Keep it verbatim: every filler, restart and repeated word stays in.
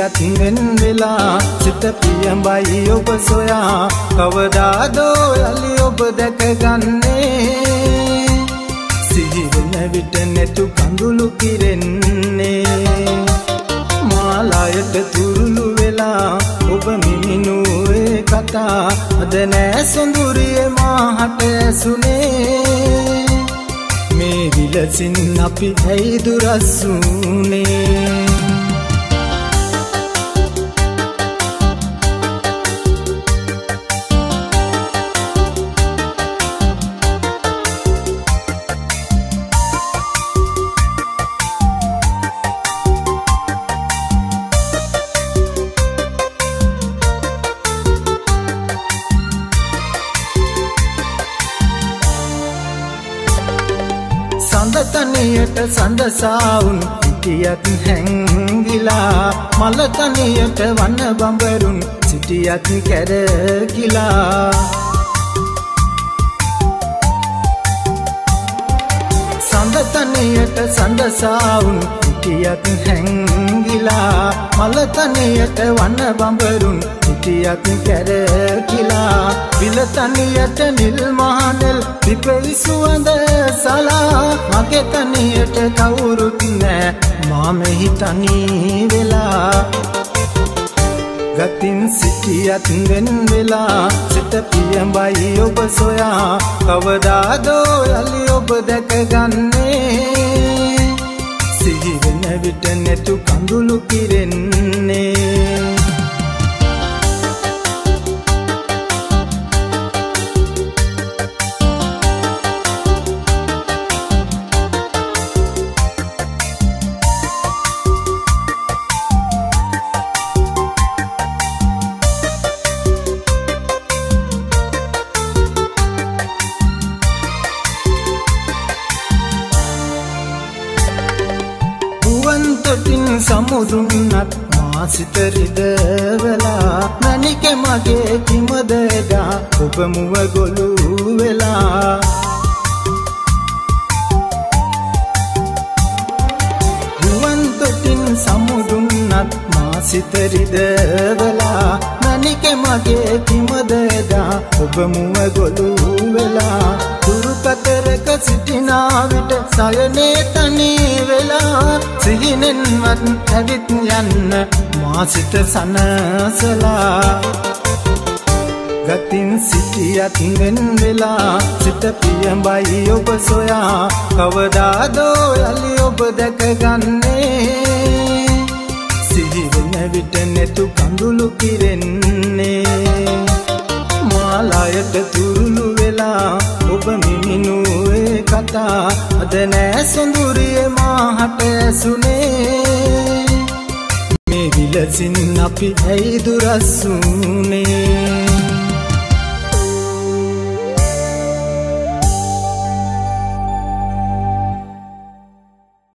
සිටියත් වෙන් වෙලා සිත පියඹයි ඔබ සොයා කවදාදෝ යලි ඔබ දැකගන්නේ සිහි වෙන විට නැතු කඳුළු කිරෙන්නේ මාලායට තුරුළු වෙලා ඔබ මිනිනුවේ කතා අද නෑ සොඳුරිය මාහට ඇසුනේ මේ විලසින් අපි ඇයි දුරස්සුනේ සඳතනියට සඳසාවුන් සිටියත් හැංගිලා මලතනියට වන බඹරුන් සිටියත් කැරකිලා සඳතනියට සඳසාවුන් සිටියත් හැංගිලා මලතනියට වන බඹරුන් සිටියත් කැරකිලා විලතනියට නිල් මහනෙල් පිපෙයි සුවඳ සලා මගේ තනියට කවුරුත් නෑ මා මෙහි තනි වෙලා ගතින් සිටියත් වෙන් වෙලා සිත පියඹයි ඔබ සොයා කවදාදෝ යලි ඔබ දැකගන්නේ සිහි වෙන විට නැතු කඳුළු කිරෙන්නේ සමුදුන්නත් මා සිත රිදවලා මණික මගේ කිමදදා ඔබ මුව ගොළු වෙලා ගුවන් තොටින් සමුදුන්නත් මා සිත රිදවලා මණික මගේ කිමදදා ඔබ මුව ගොළු වෙලා දුරු කතරක සිටිනා විට සයනේ තනි වෙලා සිහිනෙන්වත් ඇවිත් යන්න මා සිත සනසලා ගතින් සිටියත් වෙන් වෙලා සිත පියඹයි ඔබ සොයා කවදාදෝ යලි ඔබ දැකගන්නේ සිහි වෙන විට නැතු කඳුළු කිරෙන්නේ මාලායට තුරුළු වෙලා ඔබ මිනිනුවේ කතා අද නෑ සොඳුරිය මාහට ඇසුනේ මේ විලසින් අපි ඇයි දුරස්සුනේ